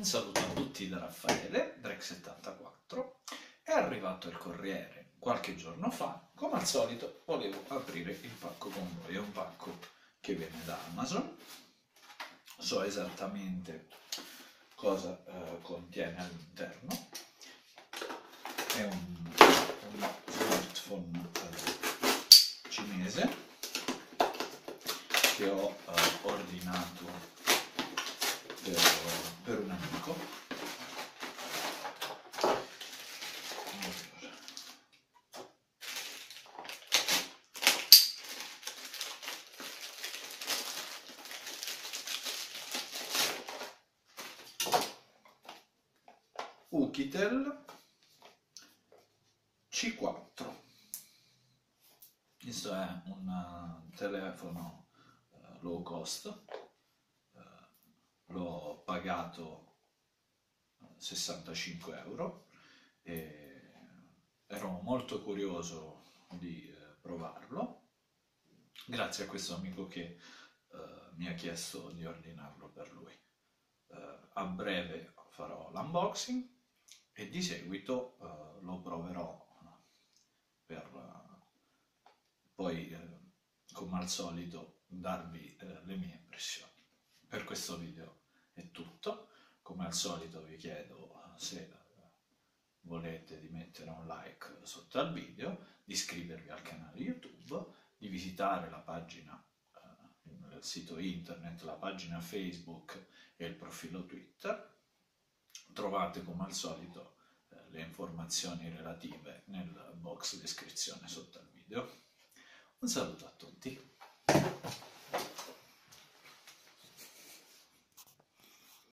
Un saluto a tutti da Raffaele, Drek74. È arrivato il corriere qualche giorno fa. Come al solito volevo aprire il pacco con voi. È un pacco che viene da Amazon. So esattamente cosa contiene all'interno. È un smartphone cinese che ho ordinato per un amico. Oukitel C4. Questo è un telefono low cost. L'ho pagato 65 euro e ero molto curioso di provarlo, grazie a questo amico che mi ha chiesto di ordinarlo per lui. A breve farò l'unboxing e di seguito lo proverò per poi, come al solito, darvi le mie impressioni. Per questo video è tutto. Come al solito vi chiedo, se volete, di mettere un like sotto al video, di iscrivervi al canale YouTube, di visitare la pagina, il sito internet, la pagina Facebook e il profilo Twitter. Trovate come al solito le informazioni relative nel box descrizione sotto al video. Un saluto a tutti.